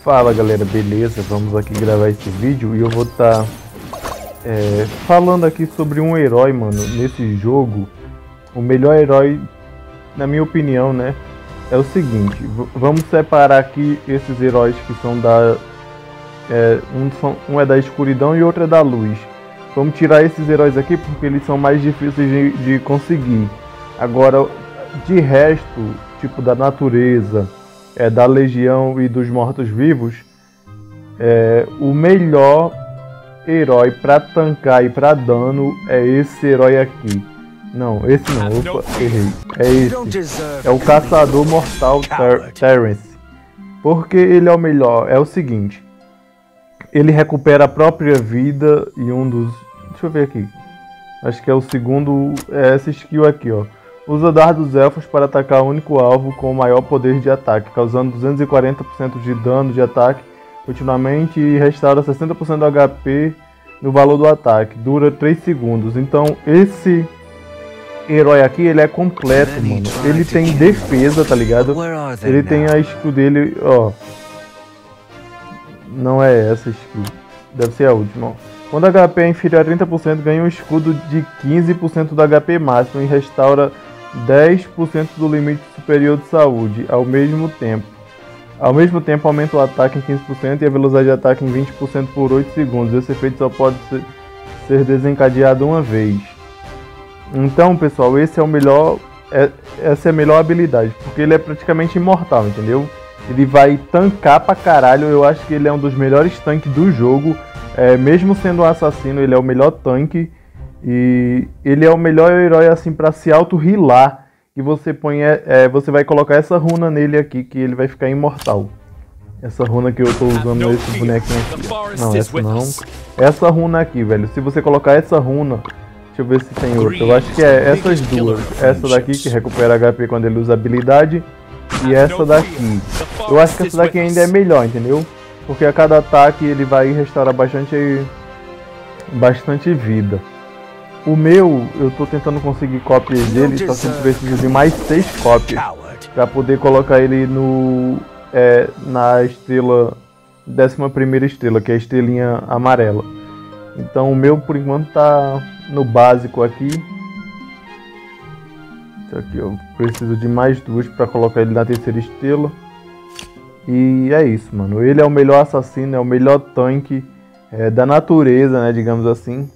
Fala galera, beleza? Vamos aqui gravar esse vídeo e eu vou estar falando aqui sobre um herói, mano, nesse jogo. O melhor herói, na minha opinião, né? É o seguinte, vamos separar aqui esses heróis que são da... um é da escuridão e outro é da luz. Vamos tirar esses heróis aqui porque eles são mais difíceis de conseguir. Agora, de resto, tipo da natureza, da legião e dos mortos-vivos, o melhor herói para tancar e para dano é esse herói aqui. Não, esse não, opa, errei. É esse. É o Caçador Mortal Terrence. Porque ele é o melhor. É o seguinte, ele recupera a própria vida e um dos... Deixa eu ver aqui. Acho que é o segundo, essa skill aqui, ó. Usa dardos elfos para atacar o único alvo com o maior poder de ataque, causando 240% de dano de ataque continuamente e restaura 60% do HP no valor do ataque. Dura 3 segundos. Então esse herói aqui, ele é completo, mano. Ele tem defesa, tá ligado? Ele tem a skill dele, ó. Não é essa skill. Deve ser a última, ó. Quando o HP é inferior a 30%, ganha um escudo de 15% do HP máximo e restaura 10% do limite superior de saúde ao mesmo tempo. Ao mesmo tempo, aumenta o ataque em 15% e a velocidade de ataque em 20% por 8 segundos. Esse efeito só pode ser desencadeado uma vez. Então, pessoal, esse é o melhor, essa é a melhor habilidade, porque ele é praticamente imortal, entendeu? Ele vai tancar pra caralho. Eu acho que ele é um dos melhores tanques do jogo. Mesmo sendo um assassino, ele é o melhor tanque. E ele é o melhor herói assim pra se auto-healar. E você põe, você vai colocar essa runa nele aqui, que ele vai ficar imortal. Essa runa que eu tô usando nesse bonequinho aqui. Não, essa não. Essa runa aqui, velho. Se você colocar essa runa... Deixa eu ver se tem outra. Eu acho que é essas duas. Essa daqui que recupera HP quando ele usa habilidade. E essa daqui. Eu acho que essa daqui ainda é melhor, entendeu? Porque a cada ataque ele vai restaurar bastante vida. O meu, eu tô tentando conseguir cópias dele, só que eu preciso de mais 6 cópias para poder colocar ele no na estrela, 11ª estrela, que é a estrelinha amarela. Então o meu por enquanto tá no básico aqui. Isso aqui eu preciso de mais 2 para colocar ele na 3ª estrela. E é isso, mano. Ele é o melhor assassino, é o melhor tanque da natureza, né, digamos assim.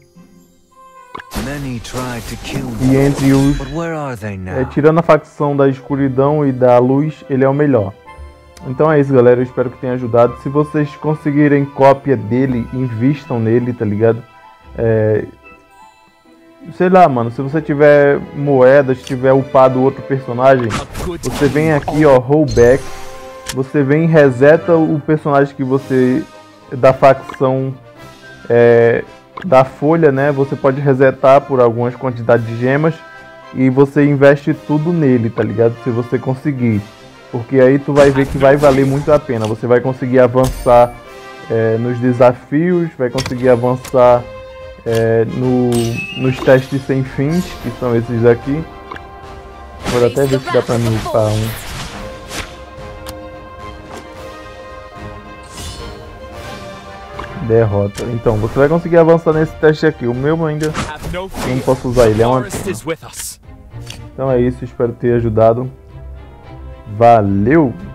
E entre os... tirando a facção da escuridão e da luz, ele é o melhor. Então é isso, galera. Eu espero que tenha ajudado. Se vocês conseguirem cópia dele, invistam nele, tá ligado? Sei lá, mano. Se você tiver moedas, tiver upado outro personagem, você vem aqui, ó, rollback. Você vem e reseta o personagem que você... da facção... da folha, né? Você pode resetar por algumas quantidades de gemas e você investe tudo nele, tá ligado? Se você conseguir, porque aí tu vai ver que vai valer muito a pena. Você vai conseguir avançar nos desafios, vai conseguir avançar nos testes sem fins, que são esses aqui. Vou até ver se dá pra mim upar um. Derrota. Então, você vai conseguir avançar nesse teste aqui. O meu ainda não posso usar ele, é uma pena. Então é isso, espero ter ajudado. Valeu!